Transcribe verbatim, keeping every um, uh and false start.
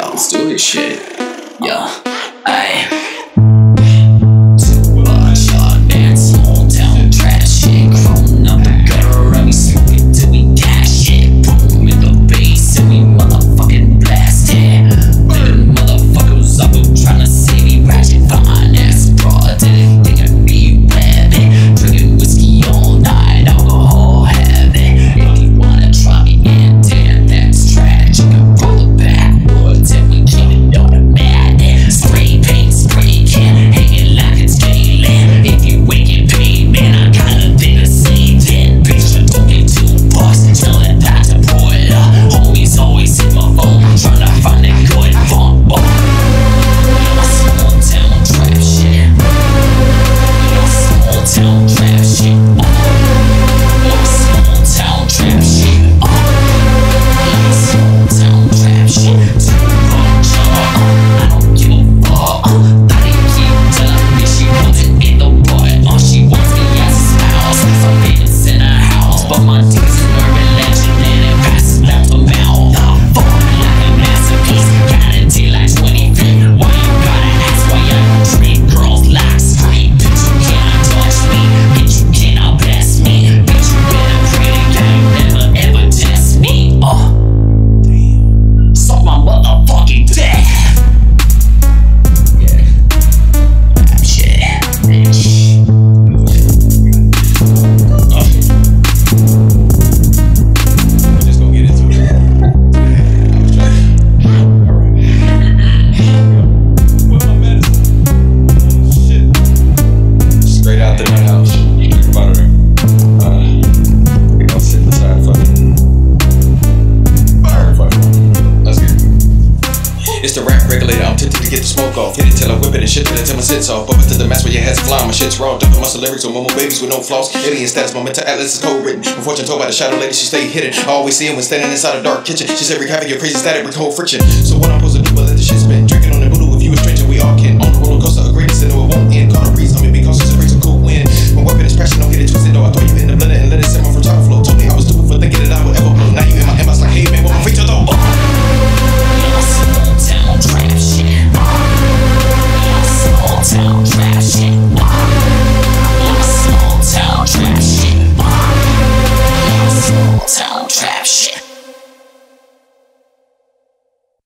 Let's do this shit. Yeah. Ayy. It's the rap regulator, I'm tempted to get the smoke off. Hit it till I whip it and shit till it till my sits off. Up into the mask where your head's flying, my shit's raw. Dumping muscle lyrics with Momo babies with no flaws. Alien status, my mental atlas is co-written. My fortune told by the shadow lady, she stayed hidden. I always see him when standing inside a dark kitchen. She said wreak havoc, your crazy static with cold friction. So what I'm supposed to do but let the shit spin. Drinking on the voodoo, if you a stranger, we all kin. On the roller coaster.